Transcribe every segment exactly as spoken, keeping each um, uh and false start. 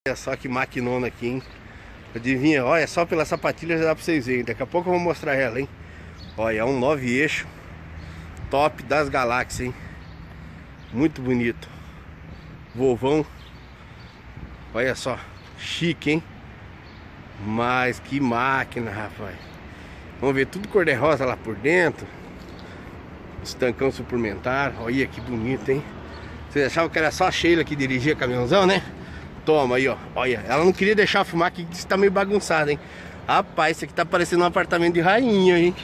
Olha só que maquinona aqui, hein? Adivinha, olha, só pela sapatilha já dá pra vocês verem. Daqui a pouco eu vou mostrar ela, hein? Olha, é um nove eixo top das galáxias, hein? Muito bonito. Volvão. Olha só, chique, hein? Mas que máquina, rapaz. Vamos ver tudo cor-de-rosa lá por dentro. Estancão suplementar. Olha que bonito, hein? Vocês achavam que era só a Sheila que dirigia caminhãozão, né? Toma aí, ó. Olha, ela não queria deixar eu filmar aqui, que isso tá meio bagunçado, hein? Rapaz, isso aqui tá parecendo um apartamento de rainha, hein?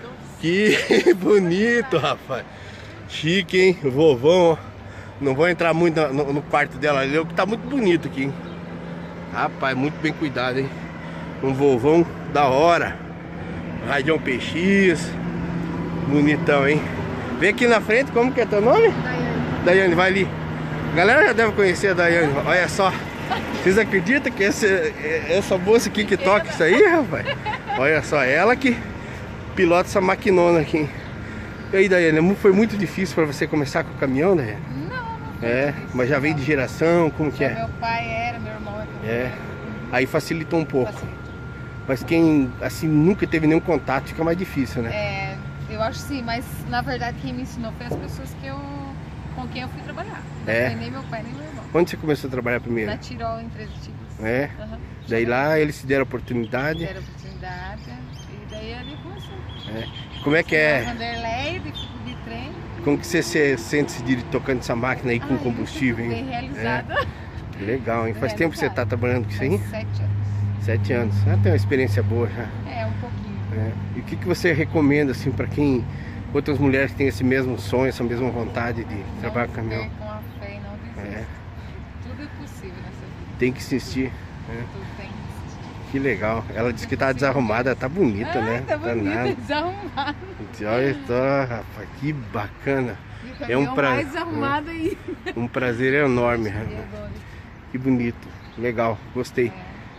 Que bonito, rapaz. Chique, hein? O vovão, ó. Não vou entrar muito no, no quarto dela ali, que tá muito bonito aqui, hein? Rapaz, muito bem cuidado, hein? Um vovão da hora. Radião P X. Bonitão, hein? Vem aqui na frente, como que é teu nome? Daiane. Daiane, vai ali. A galera já deve conhecer a Daiane. Olha só. Vocês acreditam que essa, essa moça aqui que toca isso aí, rapaz? Olha só, ela que pilota essa maquinona aqui. E aí, Daiane, foi muito difícil pra você começar com o caminhão, Daiane? Não, não foi É, difícil, mas já veio de geração, como que é? Meu pai era, meu irmão era. É, aí facilitou um pouco. Facilitou. Mas quem, assim, nunca teve nenhum contato, fica mais difícil, né? É, eu acho sim, mas na verdade quem me ensinou foi as pessoas que eu, com quem eu fui trabalhar. Não É. foi nem meu pai, nem meu irmão. Onde você começou a trabalhar primeiro? Na Tirol, em Três Antigos. É? Uhum. Daí lá eles te deram oportunidade. Deram oportunidade, e daí ali começou. É. Como é que é? Vanderlei, de, de trem. Como que você se sente se dir- tocando essa máquina aí com Ai, combustível, bem hein? realizada. É. Legal, hein? Faz tempo que você tá trabalhando com isso aí? Faz sete anos. Sete anos. Ah, tem uma experiência boa já. É, um pouquinho. É. E o que, que você recomenda, assim, pra quem... Outras mulheres que têm esse mesmo sonho, essa mesma vontade de Não trabalhar com caminhão? percam a fé e não desistam. É. Tudo é possível nessa vida. Tem que insistir. Né? Tudo tem que existir. Que legal. Ela disse que tá desarrumada, tá bonita, Ah, né? tá bonita, nada. desarrumada. Olha só, rapaz, que bacana. E o É um caminhão pra- mais desarrumado aí. Um prazer enorme, E rapaz. agora? Que bonito, legal, gostei.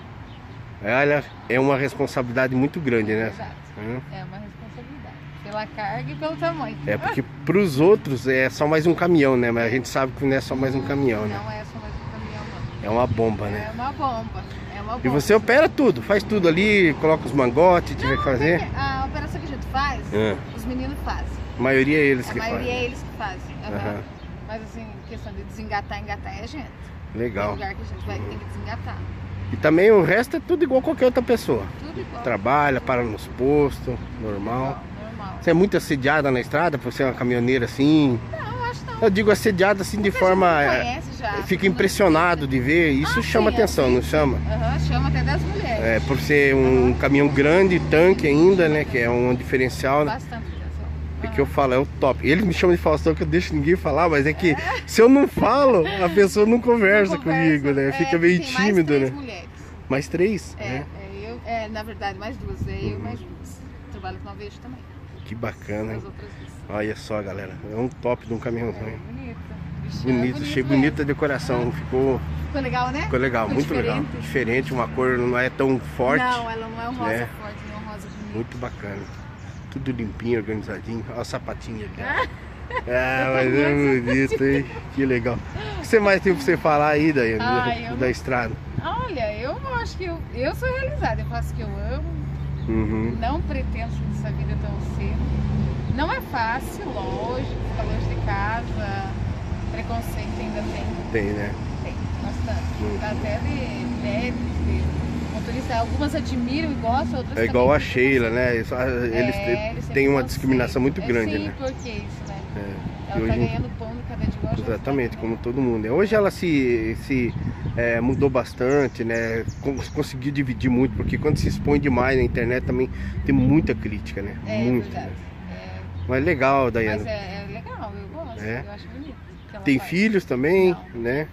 É, Olha, é uma responsabilidade muito grande, né? verdade. Hã? É uma responsabilidade. Pela carga e pelo tamanho. É porque pros outros é só mais um caminhão, né? Mas a gente sabe que não é só mais um caminhão, né? Não é só mais um caminhão, não. É uma bomba, É né? uma bomba. É uma bomba. E você opera tudo, faz tudo ali, coloca os mangotes, tiver que fazer. A operação que a gente faz, É. os meninos fazem. A maioria é eles A que maioria fazem. é eles que fazem. Aham. Aham. Mas assim, questão de desengatar, engatar é a gente. Tem Legal. lugar que a gente vai ter que desengatar. E também o resto é tudo igual qualquer outra pessoa. Tudo igual. Trabalha, para nos postos, normal. Igual, normal. Você é muito assediada na estrada por ser uma caminhoneira assim? Não, acho não. Eu digo assediada assim de Porque a forma... gente é, conhece já. Fica impressionado de ver, isso Ah, chama sim, atenção, assim, não chama? Aham, chama até das mulheres. É, por ser um caminhão grande, tanque ainda, né? Que é um diferencial, né? Bastante atenção. É que eu falo, é o top. Ele me chama de Faustão, que eu deixo ninguém falar, mas é que se eu não falo, a pessoa não conversa, Não conversa, comigo, né? é, Fica meio tem tímido, mais três né? mulheres. Mais três? É, né? é, eu, é, na verdade, mais duas. É eu e Uhum. mais duas. Trabalho com nove eixos também. Que bacana, hein? As outras duas. Olha só, galera. É um top de um caminhãozão, hein? É, bonita. Bicho, Bonito, é achei mesmo. bonita a decoração. Ficou, Ficou legal, né? ficou legal, Ficou muito diferente. legal. Diferente, uma cor não é tão forte. Não, ela não é um rosa né? forte, não é um rosa bonito. Muito bacana. Tudo limpinho, organizadinho. Olha o sapatinho ali. Ah, Ah, mas é bonito, hein? Que legal. O que você mais tem pra você falar aí, Daiane, Ah, da, eu da não- estrada? olha, eu acho que eu, eu sou realizada, eu faço o que eu amo, Uhum. não pretendo essa vida tão cedo. Não é fácil, lógico, ficar longe de casa, preconceito ainda tem, Tem, né? tem bastante. Uhum. Até de médicos, de motoristas, algumas admiram e gostam, outras É igual também a têm Sheila, preconceito. né? Eles, eles É, têm- eles têm têm uma preconceito. discriminação muito É, grande, sim, né? porque isso, né? É. Ela E tá hoje- ganhando pão de cada dia igual a gente tá Exatamente, também. como todo mundo. Hoje ela se, se é, mudou bastante, né? Cons- Conseguiu dividir muito, porque quando se expõe demais na internet também tem muita crítica, né? É, muito. verdade. Né? É, Mas legal, mas Daiane. é, é legal, eu gosto, É. eu acho bonito. o que ela Tem faz. filhos também, Não. né?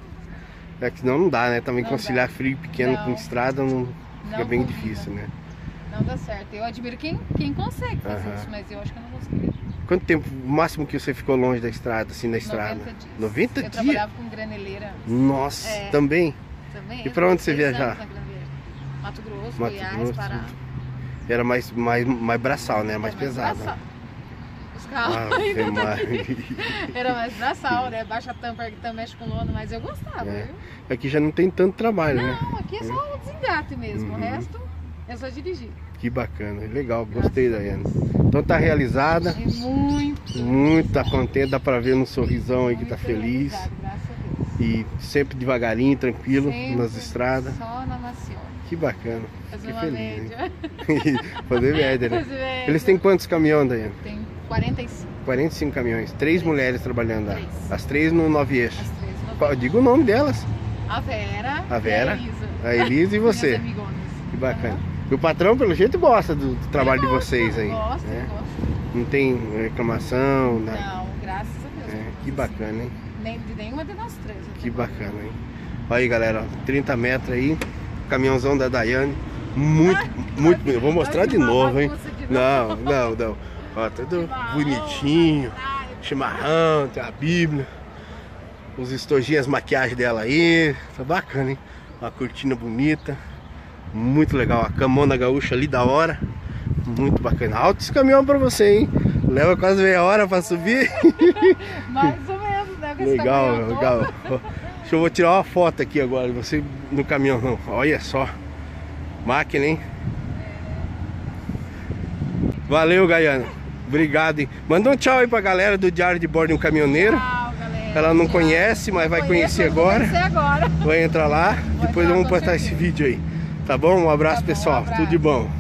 É que senão não dá, né? Também Não conciliar dá. filho pequeno Não. com estrada não fica Não bem combina. difícil, né? Não dá certo. Eu admiro quem, quem consegue fazer Aham. isso, mas eu acho que eu não conseguiria. Quanto tempo, o máximo que você ficou longe da estrada, assim, da estrada? noventa dias. noventa eu dias? trabalhava com graneleira Nossa, É. também? também. E eu pra onde você fiquei seis viajar? anos na Graneleira. Mato Grosso, Mato Goiás, Grosso, Pará. Era mais, mais, mais braçal, né? Mais É, pesado. braçal. Né? os carros. Ah, Era mais braçal, né? Baixa a tampa, que também mexe com lona, mas eu gostava, é. viu? Aqui já não tem tanto trabalho, não, né? Não, aqui é só o desengate mesmo, uhum. O resto é só dirigir. Que bacana, legal, gostei, Daiane. Então tá realizada. É muito. Muito tá contente, dá pra ver no sorrisão aí que tá feliz. Graças a Deus. E sempre devagarinho, tranquilo, sempre nas estradas. Só na maciota. Que bacana. Fazer uma feliz, média. Fazer média, né? Fazer média. Eles têm quantos caminhões, Daiane? Tem quarenta e cinco. quarenta e cinco caminhões. Três, três. mulheres trabalhando lá. Três. As três no nove eixos. As três no nove eixos. Diga o nome delas. A Vera. A Vera. E a Elisa. A Elisa e você. Minhas amigonas. Que bacana. E o patrão, pelo jeito, gosta do, do trabalho gosta, de vocês aí. Gosta, né? gosta. Não tem reclamação, nada. Não, graças a Deus. É, que bacana, hein? Nem, de nenhuma de nós três. Que bacana, hein? Olha aí, galera, ó, trinta metros aí, caminhãozão da Daiane. Muito, muito bonito. Vou mostrar de novo, hein? Não, não, não. Ó, tudo bonitinho. Chimarrão, tem a Bíblia. Os estojinhos, as maquiagens dela aí. Tá bacana, hein? Uma cortina bonita. Muito legal. A camona gaúcha ali da hora. Muito bacana. Alto esse caminhão pra você, hein? Leva quase meia hora pra subir. Mais ou menos, né? Legal, legal. Deixa eu vou tirar uma foto aqui agora. Você no caminhão não. Olha só. Máquina, hein? Valeu, Gaiana. Obrigado, hein? Manda um tchau aí pra galera do Diário de Bordo de um Caminhoneiro. Tchau, galera. Ela não tchau. conhece, mas vai conhecer agora. agora. Vai entrar lá. Vou Depois entrar, vamos postar certeza. esse vídeo aí. Tá bom? Um abraço, Tá bom, pessoal. um abraço. Tudo de bom.